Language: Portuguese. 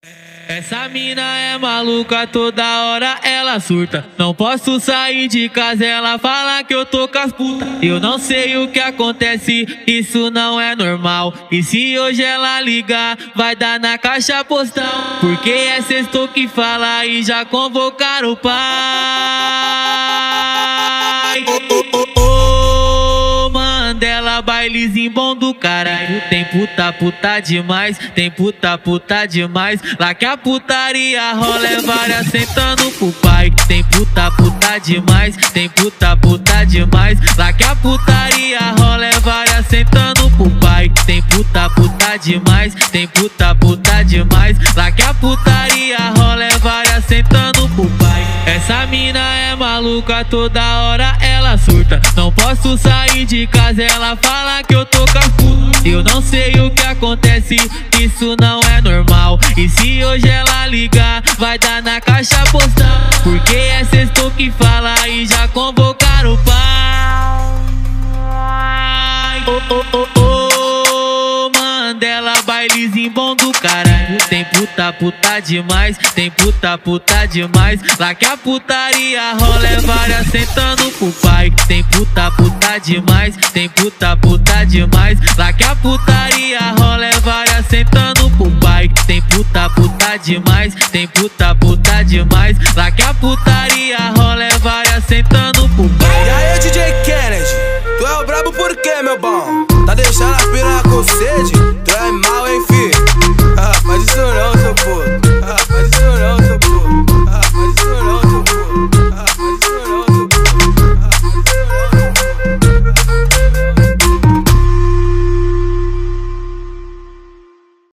Essa mina é maluca, toda hora ela surta. Não posso sair de casa, ela fala que eu tô com as putas. Eu não sei o que acontece, isso não é normal. E se hoje ela ligar, vai dar na caixa postal. Porque é sexto que fala e já convocaram o pai. Mandela, bailezinho bom do caralho. Tem puta demais, tem puta demais. Lá que a putaria rola é várias sentando pro pai. Tem puta demais, tem puta demais. Lá que a putaria rola é várias sentando pro pai. Tem puta demais, tem puta demais. Lá que a putaria rola é várias sentando pro pai. Essa mina é maluca, toda hora ela surta. Não posso sair de casa, ela fala que eu tô com as putas. Eu não sei o que acontece, isso não é normal. E se hoje ela ligar, vai dar na caixa postal. Porque é sexto que fala e já convocaram o pai. Mandela, bailezinho bom do caralho. Tem puta demais, tem puta demais. Lá que a putaria rola é várias sentando pro pai. Tem puta demais, tem puta demais. Lá que a putaria rola é várias sentando pro pai. Tem puta demais, tem puta demais. Lá que a putaria rola é várias sentando pro pai. E aí, DJ Kennedy, tu é o brabo por quê, meu bom? Tá deixando a piranha com sede?